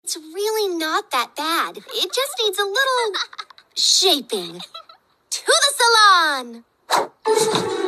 It's really not that bad. It just needs a little shaping. To the salon!